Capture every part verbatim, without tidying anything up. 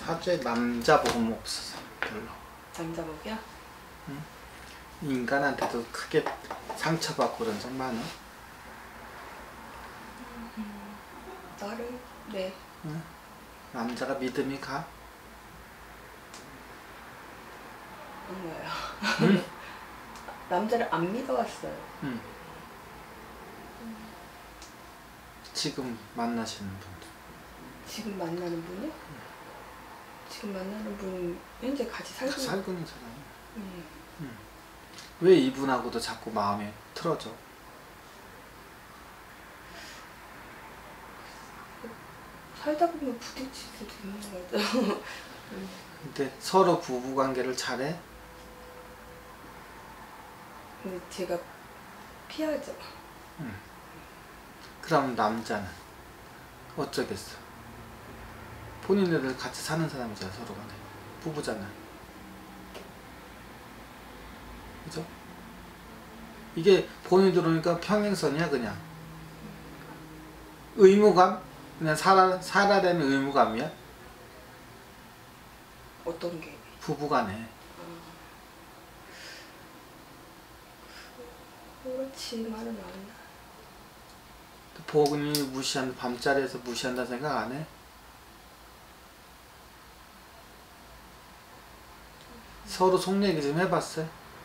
사주에 남자 복은 없어서 별로. 남자 복이야? 응? 인간한테도 크게 상처받고 그런 적 많아? 음, 나름 네. 응? 남자가 믿음이 가? 뭔가요? 응? 남자를 안 믿어왔어요. 응. 지금 만나시는 분. 지금 만나는 분이요? 응. 지금 만나는 분 현재 같이 살고 살고 있는 사람이. 응. 응. 왜 이분하고도 자꾸 마음에 틀어져? 살다 보면 부딪히게 되는 거죠. 근데 서로 부부관계를 잘해? 근데 제가 피하죠. 응. 그럼 남자는 어쩌겠어? 본인들 같이 사는 사람이잖아, 서로 간에. 부부잖아. 그죠? 이게 본인 들어오니까 평행선이야, 그냥. 의무감? 그냥 살아, 살아야 되는 의무감이야? 어떤 게? 부부간에. 그렇지만은 않아. 본인이 무시한, 밤자리에서 무시한다 생각 안 해? 서로 속 얘기 좀 해봤어요?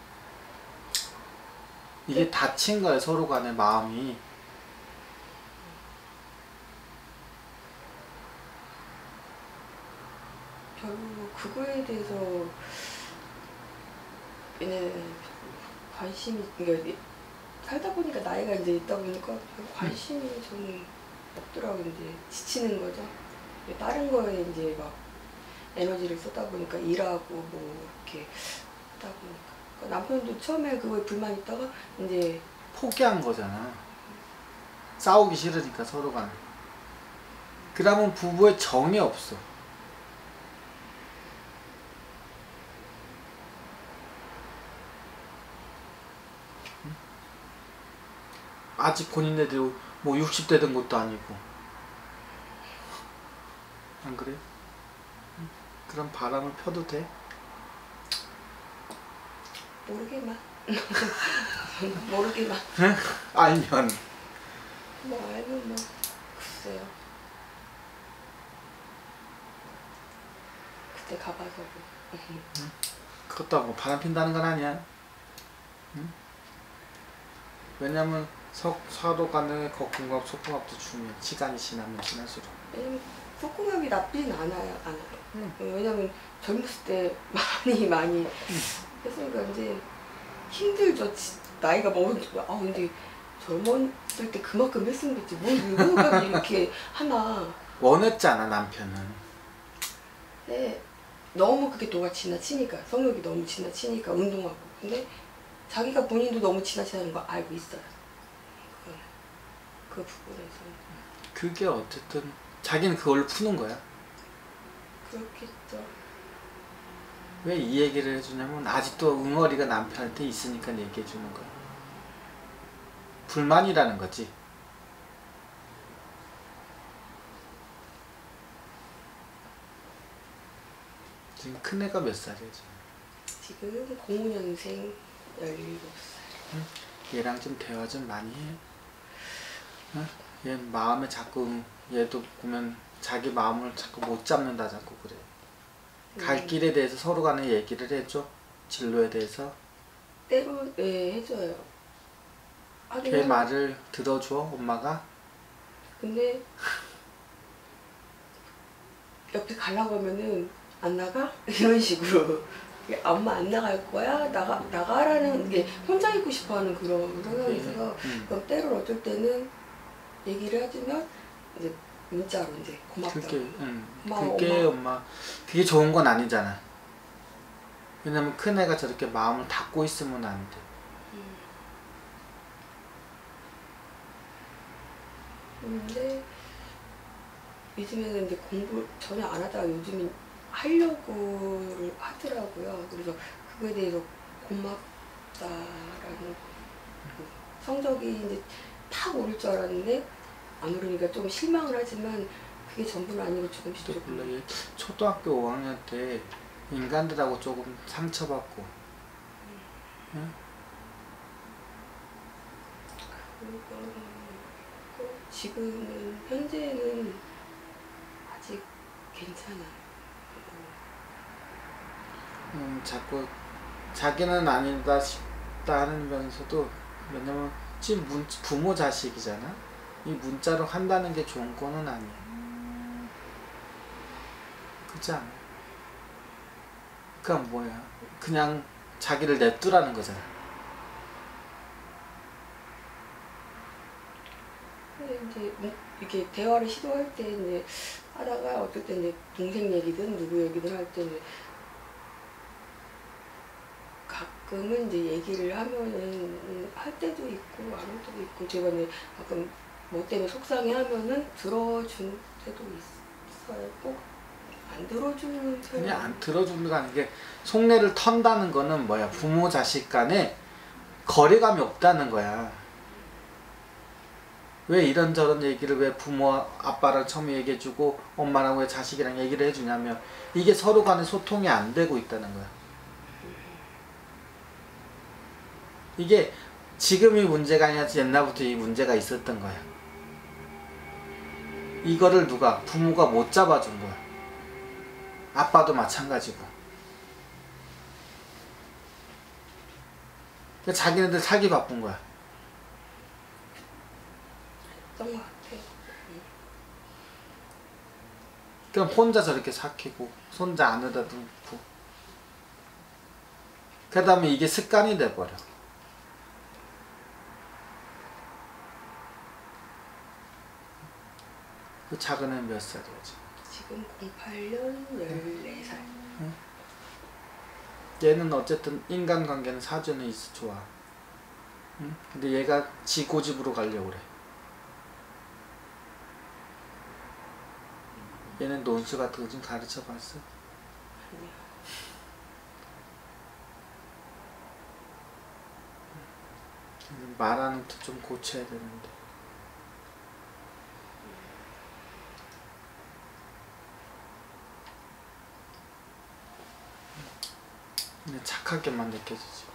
이게 네. 다친 거예요, 서로 간에 마음이. 별로 그거에 대해서 얘는 관심이, 그러니까 살다 보니까 나이가 이제 있다 보니까 별 관심이 저는 없더라고요. 이제 지치는 거죠. 다른 거에 이제 막 에너지를 쏟다 보니까 일하고 뭐 이렇게 하다 보니까. 그러니까 남편도 처음에 그거에 불만 있다가 이제 포기한 거잖아. 싸우기 싫으니까 서로 간에. 그러면 부부의 정이 없어. 아직 본인네들이 뭐 육십 대 된 것도 아니고. 안 그래? 그럼 바람을 펴도 돼? 모르게만 모르게만 알면. 뭐 알면 뭐 글쎄요. 그때 가봐서 뭐. 응? 그것도 하고 바람 핀다는 건 아니야. 응? 왜냐면 서, 서로 간의 거kum과 소kum합도 중요해. 시간이 지나면 지날수록. 왜냐면 속궁합이 나쁘진 않아요. 않아요. 응. 왜냐면 젊었을 때 많이 많이 응. 했으니까 이제 힘들죠. 지- 나이가 먹으니까. 아 근데 젊었을 때 그만큼 했으면 됐지. 뭘 늙어가지고 이렇게 하나. 원했잖아, 남편은. 네. 너무 그게 도가 지나치니까, 성욕이 너무 지나치니까 운동하고. 근데 자기가 본인도 너무 지나치다는 거 알고 있어요. 그, 그 부분에서. 그게 어쨌든 자기는 그걸로 푸는 거야. 그렇겠죠. 왜 이 얘기를 해주냐면 아직도 응어리가 남편한테 있으니까 얘기해 주는 거야. 불만이라는 거지. 지금 큰애가 몇 살이야 지금? 지금 공오 년생 열일곱 살. 응? 얘랑 좀 대화 좀 많이 해. 응? 얘 마음에 자꾸, 얘도 보면 자기 마음을 자꾸 못 잡는다 자꾸 그래. 갈 음. 길에 대해서 서로 간에 얘기를 해줘. 진로에 대해서. 때로 네 해줘요. 걔 하긴 말을 들어줘 엄마가. 근데 옆에 가려고 하면은 안 나가? 이런 식으로. 엄마 안 나갈 거야? 나가, 나가라는 게 혼자 있고 싶어 하는 그런 성향이 있어서 음. 그럼 때로 어쩔 때는 얘기를 해주면 이제 문자로 이제 고맙다고. 그게, 응. 고마워, 그게 엄마. 엄마, 그게 좋은 건 아니잖아. 왜냐면 큰애가 저렇게 마음을 닫고 있으면 안 돼. 음. 근데 요즘에는 이제 공부 전혀 안 하다가 요즘은 하려고를 하더라고요. 그래서 그거에 대해서 고맙다라는 그 성적이 이제 팍 오를 줄 알았는데 안 오르니까 좀 실망을 하지만 그게 전부는 아니고 조금씩 또 조금. 몰라. 얘 초등학교 오 학년 때 인간들하고 조금 상처받고. 응? 그리고 지금은 현재는 아직 괜찮아. 음, 자꾸 자기는 아니다 싶다 하는 면에서도, 왜냐면 지금 문, 부모 자식이잖아. 이 문자로 한다는 게 좋은 거는 아니야. 그렇지 않아? 그니까 뭐야, 그냥 자기를 냅두라는 거잖아. 근데 이제 뭐 이렇게 대화를 시도할 때 이제 하다가 어떨 때 이제 동생 얘기든 누구 얘기든 할 때 이제 가끔은 이제 얘기를 하면은 할 때도 있고 안 할 때도 있고, 제가 이제 가끔 뭐 때문에 속상해하면은 들어준 때도 있어요. 꼭 안 들어주는 편. 그냥 안 들어주는 거 아니게, 속내를 턴다는 거는 뭐야, 부모 자식 간에 거리감이 없다는 거야. 왜 이런저런 얘기를 왜 부모 아빠랑 처음에 얘기해주고 엄마랑 왜 자식이랑 얘기를 해주냐면, 이게 서로 간에 소통이 안 되고 있다는 거야. 이게 지금이 문제가 아니라 옛날부터 이 문제가 있었던 거야. 이거를 누가, 부모가 못 잡아준 거야. 아빠도 마찬가지고. 자기네들 살기 바쁜 거야. 했던 것 같아요. 그럼 혼자 저렇게 삭히고 손자 안에다 놓고, 그 다음에 이게 습관이 돼버려. 그 작은 애는 몇 살이지? 지금 공팔 년 열네 살. 응? 얘는 어쨌든 인간관계는 사전에 있어 좋아. 응? 근데 얘가 지 고집으로 가려고 그래. 얘는 논술 같은 거 좀 가르쳐 봤어? 아니요. 말하는 것도 좀 고쳐야 되는데. 근데 착하게만 느껴지지.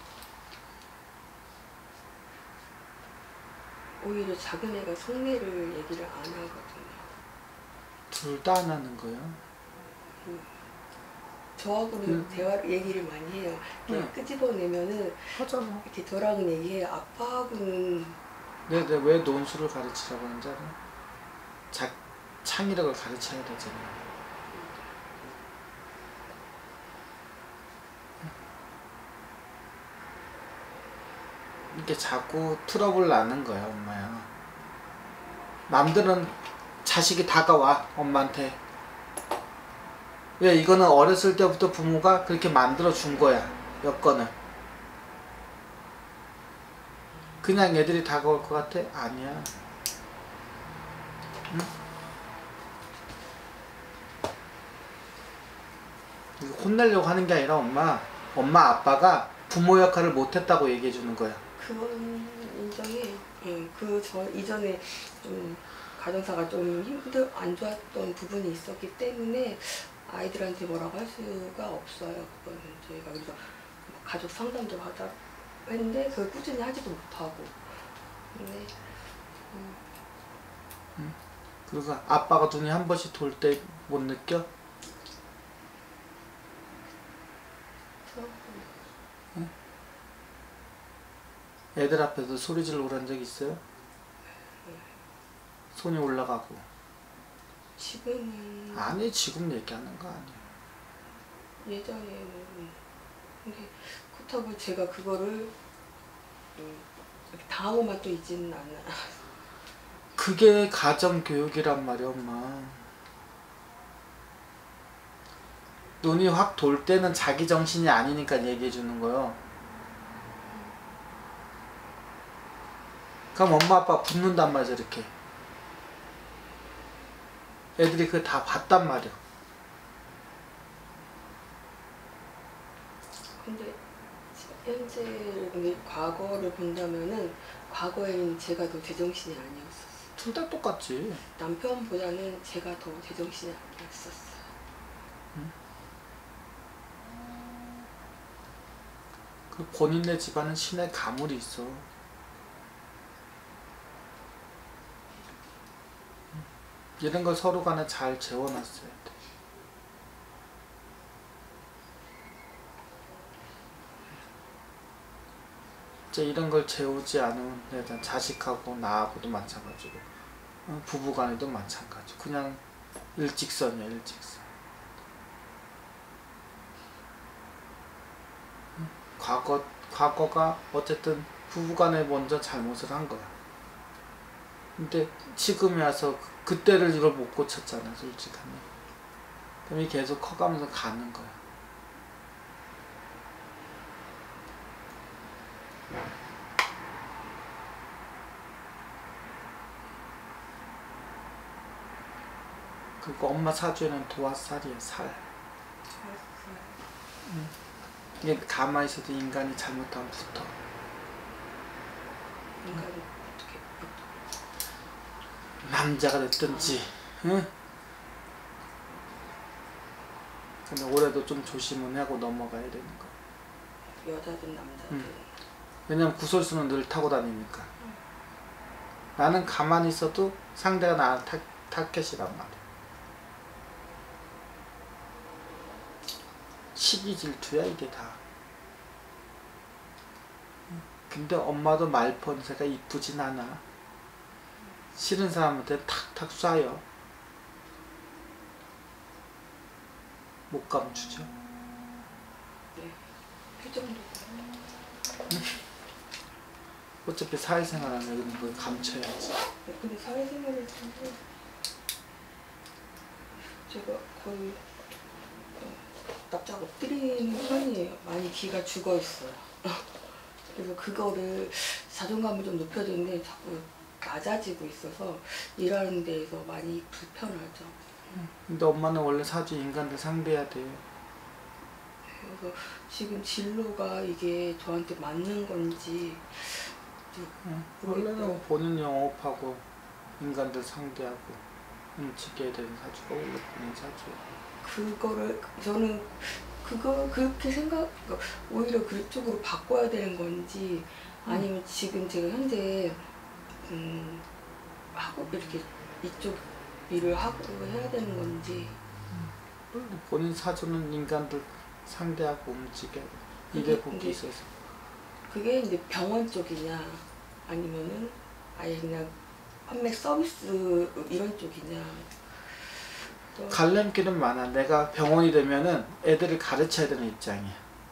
오히려 작은 애가 속내를 얘기를 안 하거든요. 둘 다 안 하는 거야? 저하고는 음. 대화를 얘기를 많이 해요. 이렇게 응. 끄집어내면은 하잖아. 이렇게 저랑은 얘기해요. 아빠하고는 내가 왜 논술을 가르치라고 하는지 알아? 자, 창의력을 가르쳐야 되잖아. 이렇게 자꾸 트러블 나는 거야, 엄마야. 남들은 자식이 다가와, 엄마한테. 왜? 이거는 어렸을 때부터 부모가 그렇게 만들어 준 거야, 여건을. 그냥 애들이 다가올 것 같아? 아니야. 응? 혼내려고 하는 게 아니라 엄마, 엄마 아빠가 부모 역할을 못했다고 얘기해 주는 거야. 그건 인정해. 예, 그 저 이전에 좀 가정사가 좀 힘들 안 좋았던 부분이 있었기 때문에 아이들한테 뭐라고 할 수가 없어요. 그거는 저희가 그래서 가족 상담도 하자 했는데 그걸 꾸준히 하지도 못하고. 근데 음, 응? 그리고 아빠가 눈이 한 번씩 돌 때 못 느껴? 그래서 응? 애들 앞에서 소리 지르고 그런 적 있어요? 손이 올라가고. 지금은 아니, 지금 얘기하는 거 아니야. 예전에는 근데 그렇다고 제가 그거를 음, 당하고만 또 있지는 않아. 그게 가정교육이란 말이야, 엄마. 눈이 확 돌 때는 자기 정신이 아니니까 얘기해 주는 거요. 그럼 엄마 아빠 붙는단 말이야, 이렇게. 애들이 그거 다 봤단 말이야. 근데 현재 근데 과거를 본다면은 과거에는 제가 더 제정신이 아니었었어. 둘 다 똑같지. 남편보다는 제가 더 제정신이 없었어요. 그 본인네 집안은 신의 가물이 있어. 이런 걸 서로 간에 잘 재워놨어야 돼. 이제 이런 걸 재우지 않으면 일단 자식하고 나하고도 마찬가지고 어, 부부간에도 마찬가지. 그냥 일직선이야, 일직선. 과거, 과거가 어쨌든 부부간에 먼저 잘못을 한 거야. 근데 지금에 와서 그- 그때를 이걸 못 고쳤잖아, 솔직하게. 그럼 이 계속 커가면서 가는 거야. 그리고 엄마 사주에는 도화살이야, 살. 이게 가만히 있어도 인간이 잘못하면 붙어. 인간이 어떻게 남자가 됐든지, 응? 근데 올해도 좀 조심은 하고 넘어가야 되는 거. 여자든 남자든 응. 왜냐면 구설수는 늘 타고 다니니까. 나는 가만히 있어도 상대가 나한테 타, 타켓이란 말이야. 시기 질투야 이게 다. 근데 엄마도 말펀세가 이쁘진 않아. 싫은 사람한테 탁탁 쏴요. 못 감추죠. 네. 표정도 어차피 사회생활 하면 걸 감춰야지. 네, 근데 사회생활을 하면 제가 거의 어, 납작 엎드리는 편이에요. 많이 기가 죽어 있어요. 그래서 그거를 자존감을 좀 높여야 되는데 자꾸 낮아지고 있어서 일하는 데에서 많이 불편하죠. 근데 엄마는 원래 사주 인간들 상대해야 돼요. 그래서 지금 진로가 이게 저한테 맞는 건지 응. 원래는 본인 영업하고 인간들 상대하고 움직여야 되는 사주가 원래 본인 사주예요. 그거를 저는 그거 그렇게 생각 오히려 그쪽으로 바꿔야 되는 건지 아니면 지금 제가 현재 음 하고 이렇게 이쪽 일을 하고 해야 되는 건지 원래 본인 사주는 인간들 상대하고 움직여야 돼. 그게 입에 복이 이제 있어서. 그게 이제 병원 쪽이냐 아니면은 아예 그냥 판매 서비스 이런 쪽이냐 또 갈림길은 많아. 내가 병원이 되면은 애들을 가르쳐야 되는 입장이야.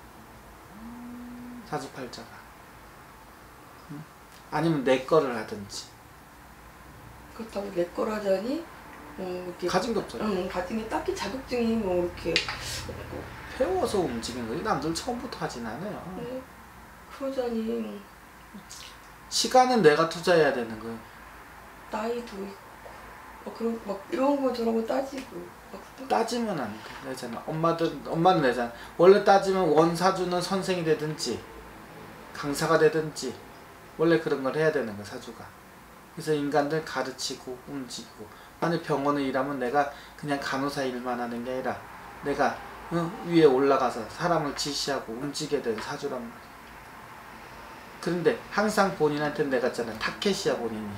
사주팔자가. 응? 아니면 내 거를 하든지. 그렇다고 내 거라자니 뭐 이렇게 가진 게 없잖아. 응, 가진 게 딱히 자격증이 뭐 이렇게 없고 배워서 움직이는 거지. 남들 처음부터 하진 않아요. 네, 그러자니 시간은 내가 투자해야 되는 거예요. 나이도 있고 막 그런 막 이런 거 저런 거 따지고 막 따지면 안 돼. 내잖아. 엄마들, 엄마는 내잖아. 원래 따지면 원사주는 선생이 되든지 강사가 되든지 원래 그런 걸 해야 되는 거야, 사주가. 그래서 인간들 가르치고 움직이고. 만약 병원에 일하면 내가 그냥 간호사 일만 하는 게 아니라 내가 어, 위에 올라가서 사람을 지시하고 움직여야 되는 사주란 말이야. 그런데 항상 본인한테 내가 있잖아. 타켓이야, 본인이.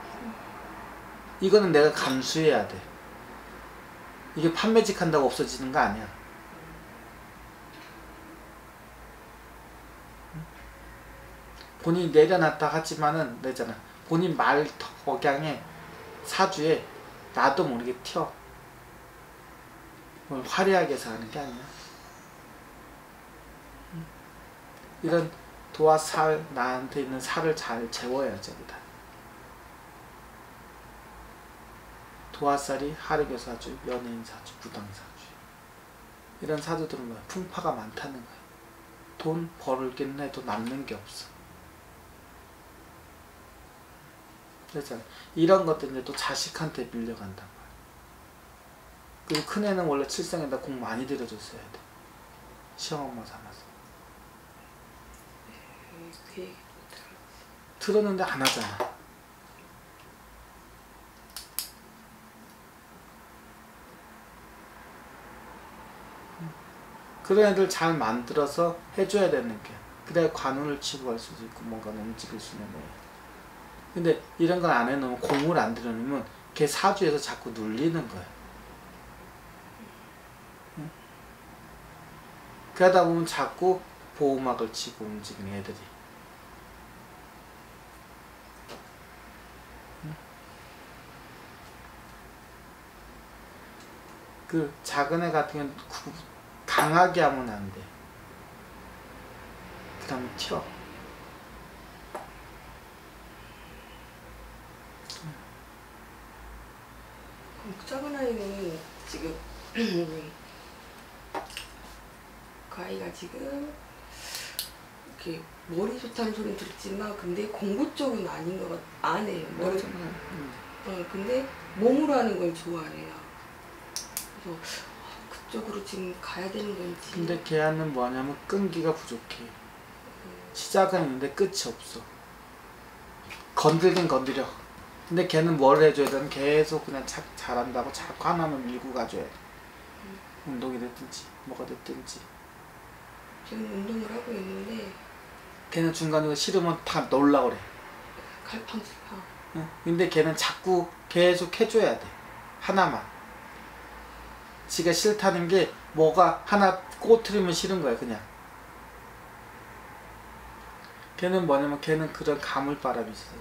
이거는 내가 감수해야 돼. 이게 판매직 한다고 없어지는 거 아니야. 본인이 내려놨다 하지만은 내잖아. 본인 말 억양에 사주에 나도 모르게 튀어. 뭘 화려하게 해서 하는 게 아니야. 이런 도와 살, 나한테 있는 살을 잘 재워야 저기다. 도화살이 하르교 사주, 연예인 사주, 부당 사주. 이런 사주들은 뭐야? 풍파가 많다는 거야. 돈 벌긴 해도 남는 게 없어. 그래서 이런 것들 이제 또 자식한테 밀려간단 말이야. 그리고 큰애는 원래 칠성에다 공 많이 들여줬어야 돼. 시험엄마 삼아서. 그 얘기 못 들었어. 들었는데 안 하잖아. 그런 애들 잘 만들어서 해줘야 되는 게, 그래야 관운을 치고 갈 수도 있고 뭔가 움직일 수 있는 거예요. 근데 이런 걸 안 해놓으면, 공을 안 들여놓으면 걔 사주에서 자꾸 눌리는 거예요. 응? 그러다 보면 자꾸 보호막을 치고 움직이는 애들이. 응? 그 작은 애 같은 경우는 강하게 하면 안 돼. 그 다음에 튀어. 작은 아이는 지금 그 아이가 지금 이렇게 머리 좋다는 소리는 들었지만 근데 공부 쪽은 아닌 것 같, 안 해요. 머리 좋 음. 어, 근데 몸으로 하는 걸 좋아해요. 그래서 그쪽으로 지금 가야 되는 건지. 근데 걔는 뭐냐면 끈기가 부족해. 시작은 있는데 끝이 없어. 건들긴 건드려. 근데 걔는 뭘 해줘야 되는, 계속 그냥 자, 잘한다고 자꾸 하나만 밀고 가줘야 돼. 음. 운동이 됐든지 뭐가 됐든지. 지금 운동을 하고 있는데 걔는 중간중간 싫으면 다 놀라 그래. 갈팡질팡. 응? 근데 걔는 자꾸 계속 해줘야 돼. 하나만. 지가 싫다는 게 뭐가 하나 꼬투리면 싫은 거야 그냥. 걔는 뭐냐면 걔는 그런 가물바람이 있어.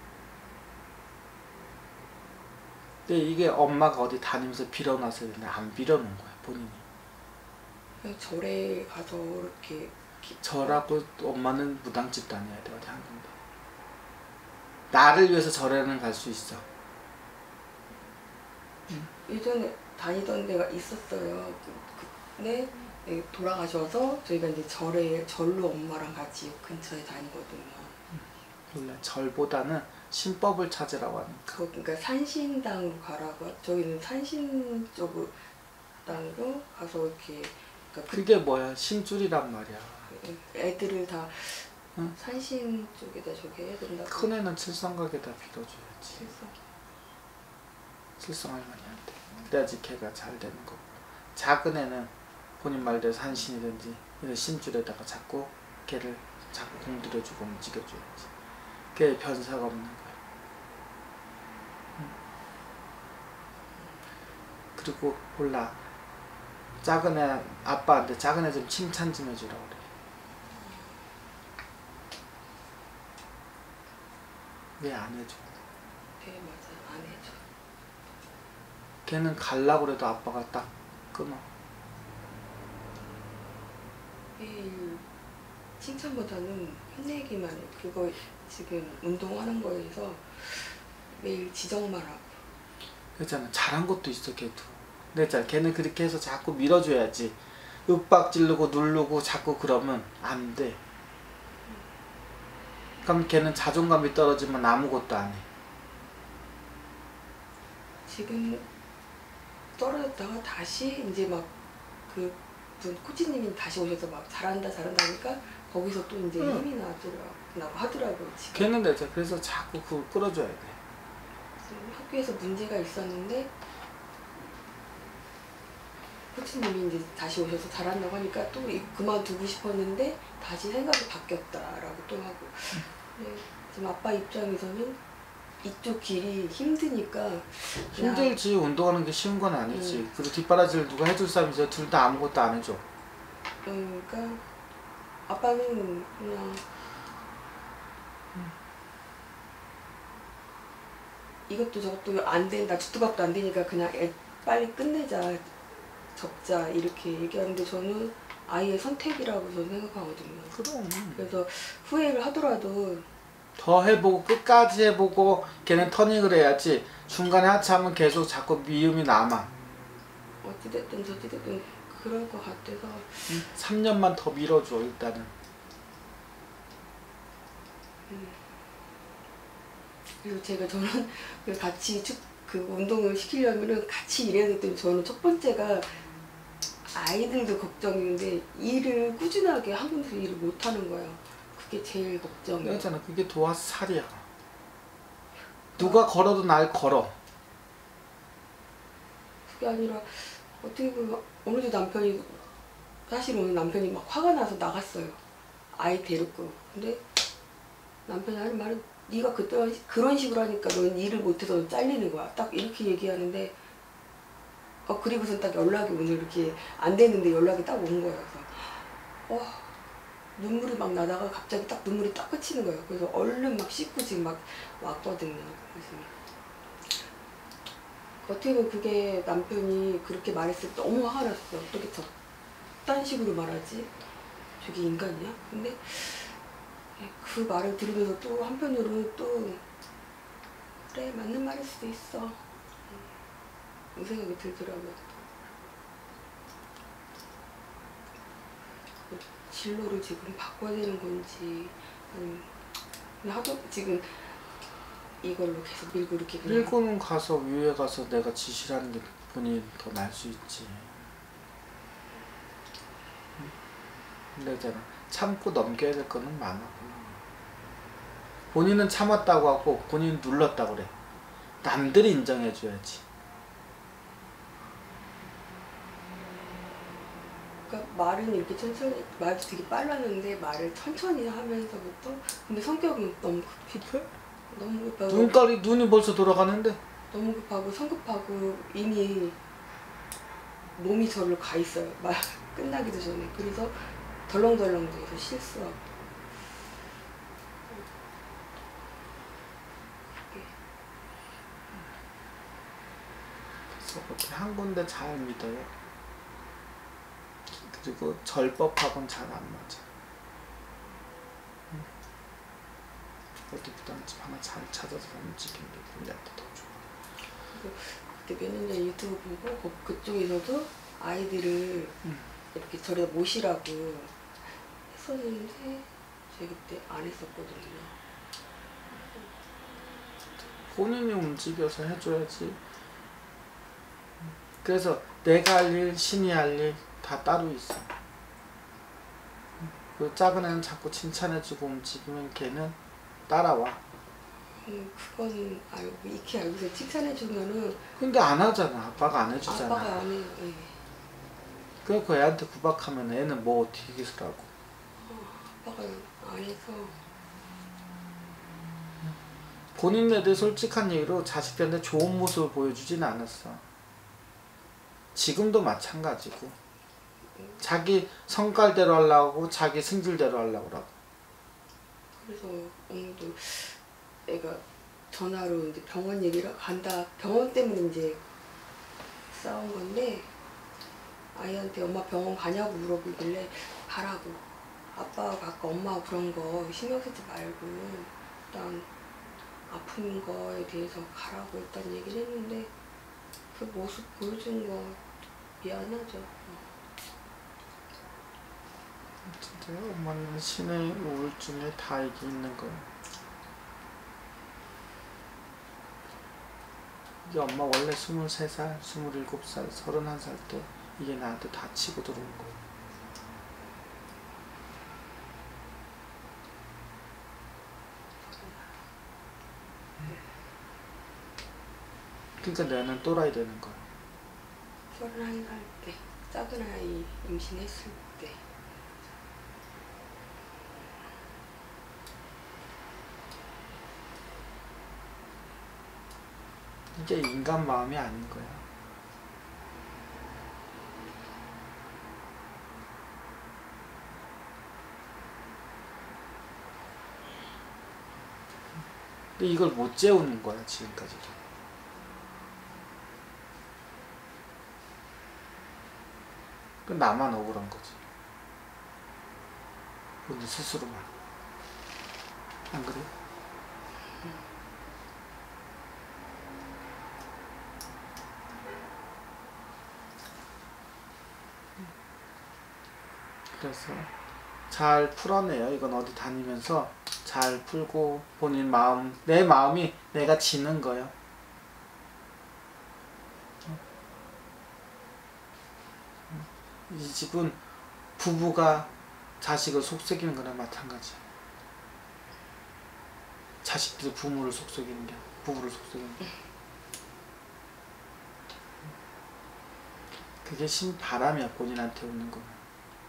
근데 이게 엄마가 어디 다니면서 빌어놨어야 되는데 안 빌어놓은 거야 본인이. 그냥 절에 가서 이렇게 절하고 엄마는 무당집 다녀야 돼. 어디 한 군데. 나를 위해서 절에는 갈 수 있어. 응. 예전에 다니던 데가 있었어요. 근데 돌아가셔서 저희가 이제 절에 절로 엄마랑 같이 근처에 다니거든요. 몰라. 절보다는 신법을 찾으라고 하는. 그 그러니까 산신당으로 가라고. 저희는 산신 쪽으로 땅으로 가서 이렇게. 그러니까 그게 뭐야? 신줄이란 말이야. 애들을 다 응? 산신 쪽에다 저기 해야 된다고. 큰 애는 칠성각에다 빌어줘야지. 칠성. 칠성 할머니한테. 그래야지 걔가 잘 되는 거고. 작은 애는 본인 말대로 산신이든지 이런 신줄에다가 자꾸 걔를 자꾸 공들여주고 움직여줘야지. 그게 변사가 없는 거야. 응. 그리고 몰라. 작은 애 아빠한테 작은 애 좀 칭찬 좀 해주라 그래. 왜 안 해줘? 네 맞아요. 안 해줘. 걔는 갈라고 그래도 아빠가 딱 끊어. 매일 칭찬보다는 혼내기만 해. 그거 지금 운동하는 거에서 매일 지적만 하고. 그랬잖아. 잘한 것도 있어 걔도. 그랬잖아. 걔는 그렇게 해서 자꾸 밀어줘야지. 윽박 지르고 누르고 자꾸 그러면 안 돼. 그럼 걔는 자존감이 떨어지면 아무것도 안 해. 지금 떨어졌다가 다시 이제 막 그 분 코치님이 다시 오셔서 막 잘한다 잘한다 하니까 거기서 또 이제 응. 힘이 나더라고 하더라고요. 지금. 걔는 내자. 그래서 자꾸 그걸 끌어줘야 돼. 학교에서 문제가 있었는데 코치님이 이제 다시 오셔서 잘한다고 하니까 또 그만두고 싶었는데 다시 생각이 바뀌었다라고 또 하고. 네, 지금 아빠 입장에서는 이쪽 길이 힘드니까. 힘들지. 운동하는 게 쉬운 건 아니지. 응. 그리고 뒷바라지를 누가 해줄 사람이 있어. 둘 다 아무것도 안 해줘. 그러니까 아빠는 그냥 이것도 저것도 안 된다, 주투박도 안 되니까 그냥 애 빨리 끝내자, 접자 이렇게 얘기하는데 저는 아이의 선택이라고 저는 생각하거든요. 그럼. 그래서 후회를 하더라도 더 해보고 끝까지 해보고 걔는 터닝을 해야지. 중간에 하차하면 계속 자꾸 미움이 남아. 어찌됐든 저찌됐든 그럴 것 같아서. 응? 삼 년만 더 밀어줘 일단은. 음. 그리고 제가 저는 같이 축, 그 운동을 시키려면은 같이 일해야 되기 때문에 저는 첫 번째가 아이들도 걱정인데 일을 꾸준하게 한 군데서 일을 못 하는 거예요. 그게 제일 걱정이에요. 그렇잖아. 그게 도화살이야. 누가 걸어도 날 걸어. 그게 아니라 어떻게 보면 어느새 남편이 사실 오늘 남편이 막 화가 나서 나갔어요. 아이 데리고. 근데 남편이 하는 말은 네가 그때 그런 식으로 하니까 넌 일을 못해서 잘리는 거야. 딱 이렇게 얘기하는데 어 그리고선 딱 연락이 오늘 이렇게 안 되는데 연락이 딱 온 거예요. 그래서 어 눈물이 막 나다가 갑자기 딱 눈물이 딱 그치는 거예요. 그래서 얼른 막 씻고 지금 막 왔거든요. 그래서 어떻게 보면 그게 남편이 그렇게 말했을 때 너무 화가 났어. 어떻게 저딴 식으로 말하지? 저게 인간이야? 근데 그 말을 들으면서 또 한편으로는 또 그래 맞는 말일 수도 있어 이 생각이 들더라고요. 진로를 지금 바꿔야 되는 건지 아니면 하도 지금 이걸로 계속 밀고 이렇게 그냥 밀고는 가서 위에 가서 내가 지시를 하는 게 본인이 더 나을 수 있지. 근데 있잖아, 참고 넘겨야 될 거는 많아. 본인은 참았다고 하고 본인은 눌렀다고 그래. 남들이 인정해줘야지. 그러니까 말은 이렇게 천천히 말도 되게 빨랐는데 말을 천천히 하면서부터 근데 성격은 너무 급해 너무 급하고 눈깔이 눈이 벌써 돌아가는데 너무 급하고 성급하고 이미 몸이 절로 가 있어요. 말 끝나기도 전에. 그래서 덜렁덜렁 돼서 실수하고. 그래서 어떻게 한 군데 잘 믿어요. 그리고 절법하고는 잘 안 맞아. 어디 부담집 하나 잘 찾아서 움직이는 게 우리한테 더 좋아. 그때 몇 년 전 유튜브 보고 그쪽에서도 아이들을 응. 이렇게 저리다 모시라고 했었는데 제가 그때 안 했었거든요. 본인이 움직여서 해줘야지. 그래서 내가 할 일, 신이 할 일 다 따로 있어. 그 작은 애는 자꾸 칭찬해주고 움직이면 걔는 따라와. 음, 그건 알고 익히 알고서 칭찬해주면은 근데 안 하잖아. 아빠가 안 해주잖아. 아빠가 안 해요. 네. 그래서 애한테 구박하면 애는 뭐 어떻게 기술하고. 어, 아빠가 안 해서 본인에 대해 솔직한 얘기로 자식들한테 좋은 모습을 보여주진 않았어. 지금도 마찬가지고. 자기 성깔대로 하려고 자기 승질대로 하려고 그러고. 그래서 오늘도 애가 전화로 이제 병원 얘기를 간다. 병원 때문에 이제 싸운 건데 아이한테 엄마 병원 가냐고 물어보길래 가라고. 아빠가 아까 엄마가 그런 거 신경 쓰지 말고 일단 아픈 거에 대해서 가라고 일단 얘기를 했는데 그 모습 보여준 거 미안하죠. 진짜요? 엄마는 신의 우울증에 다 이게 있는 거야. 이게 엄마 원래 스물세 살, 스물일곱 살, 서른한 살 때 이게 나한테 다 치고 들어온 거야. 그러니까 나는 또라이 되는 거야. 서른한 살 때 작은 아이 임신했을 때 이게 인간 마음이 아닌 거야. 근데 이걸 못 재우는 거야, 지금까지도. 그 나만 억울한 거지. 근데 스스로만. 안 그래? 그래서 잘 풀어내요. 이건 어디 다니면서 잘 풀고 본인 마음, 내 마음이 내가 지는 거예요. 이 집은 부부가 자식을 속삭이는 거나 마찬가지야. 자식들이 부모를 속삭이는 게 부부를 속삭이는 게. 그게 신바람이야, 본인한테 오는 거는.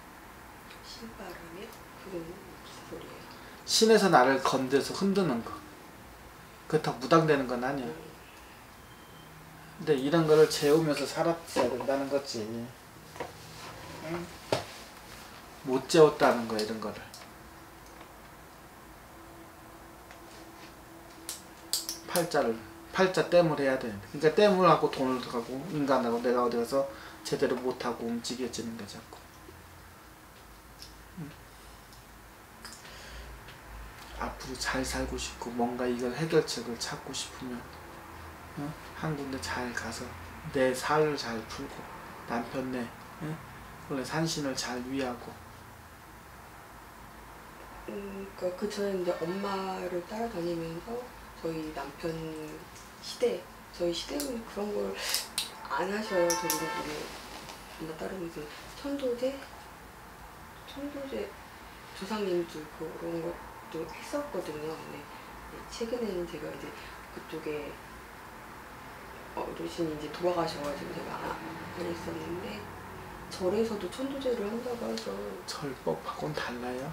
신바람이요? 그건 무슨 소리예요? 신에서 나를 건드려서 흔드는 거. 그렇다고 무당되는 건 아니야. 음. 근데 이런 거를 재우면서 살았어야 된다는 거지. 응? 못 재웠다는 거야, 이런 거를. 팔자를, 팔자 땜을 해야 돼. 그러니까 땜을 하고 돈을 가고 인간하고 내가 어디 가서 제대로 못하고 움직여지는 게 자꾸. 응? 앞으로 잘 살고 싶고 뭔가 이걸 해결책을 찾고 싶으면 응? 한 군데 잘 가서 내 살을 잘 풀고 남편 내 응? 원래 산신을 잘 위하고. 음, 그러니까 그 저는 이제 엄마를 따라다니면서 저희 남편 시대, 저희 시대는 그런 걸 안 하셔요. 저희 우리 엄마 따르면서 천도제, 천도제 조상님들 그런 것도 했었거든요. 근데 최근에는 제가 이제 그쪽에 어르신이 이제 돌아가셔가지고 제가 안, 안 했었는데 절에서도 천도제를 한다고 해서. 절법하고는 달라요.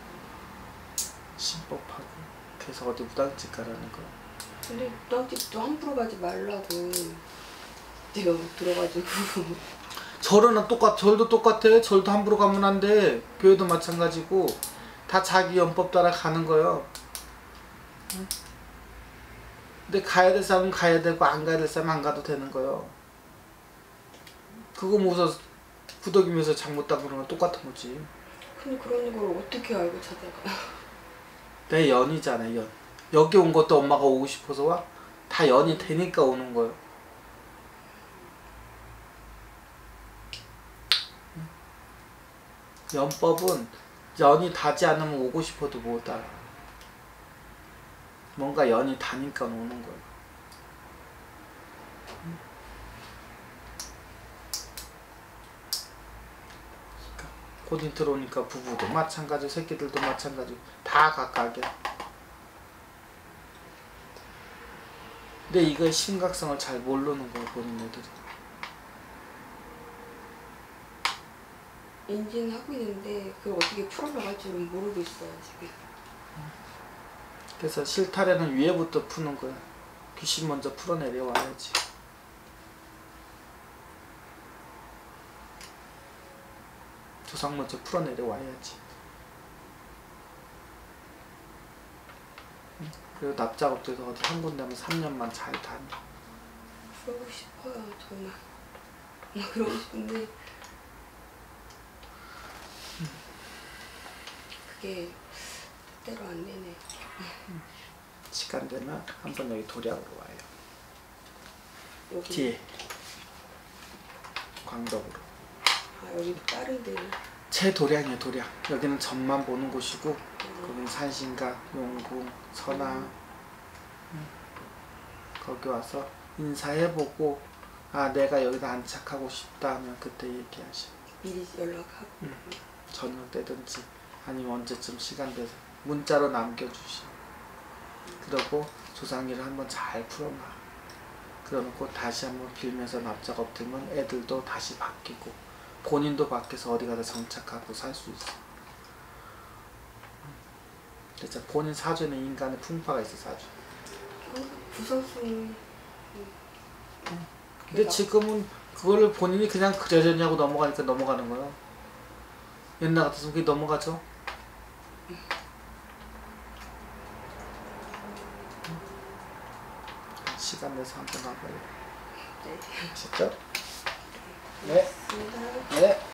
신법하고. 그래서 어디 무당집 가라는 거. 근데 무당집도 함부로 가지 말라고 제가 들어가지고. 절은 똑같, 절도 똑같아. 절도 함부로 가면 안 돼. 교회도 마찬가지고 다 자기 연법 따라 가는 거예요. 응? 근데 가야 될 사람은 가야 되고 안 가야 될 사람은 안 가도 되는 거예요. 그거 모서 부덕이면서 잘못 닦는 건 똑같은 거지. 근데 그런 걸 어떻게 알고 찾아가요? 내 연이잖아, 연. 여기 온 것도 엄마가 오고 싶어서 와? 다 연이 되니까 오는 거예요. 연법은 연이 닿지 않으면 오고 싶어도 못 알아. 뭔가 연이 닿으니까 오는 거예요. 본인 들어오니까 부부도 마찬가지고 새끼들도 마찬가지고 다 각각이야. 근데 이거의 심각성을 잘 모르는 거야, 본인들이. 인지는 하고 있는데 그걸 어떻게 풀어나갈 줄은 모르고 있어요 지금. 그래서 실타래는 위에부터 푸는 거야. 귀신 먼저 풀어내려와야지. 조상 먼저 풀어내려와야지. 그리고 납작업돼서 어디 한 군데면 삼 년만 잘 다녀. 그러고 싶어요 정말. 정말 그러고 싶은데 그게 뜻대로 안 되네. 시간 되면 한번 여기 도량으로 와요. 여기. 뒤에 광덕으로. 아 여기도 다른 데. 제 도량이에요, 도량. 여기는 전만 보는 곳이고 거기는 산신각, 용궁, 선화. 응. 거기 와서 인사해보고 아 내가 여기다 안착하고 싶다 하면 그때 얘기하셔. 미리 연락하고. 응. 저녁 때든지 아니면 언제쯤 시간 돼서 문자로 남겨주시. 그러고 조상일을 한번 잘 풀어놔. 그러놓고 다시 한번 빌면서 납작 엎드리면 애들도 다시 바뀌고 본인도 밖에서 어디 가서 정착하고 살 수 있어. 진짜 본인 사주에는 인간의 풍파가 있어, 사주. 부성순이. 근데 지금은 그거를 본인이 그냥 그려졌냐고 넘어가니까 넘어가는 거야. 옛날 같았으면 그게 넘어가죠. 시간 내서 한번 가봐요. 네. 아셨죠? 네. 고맙습니다. 네.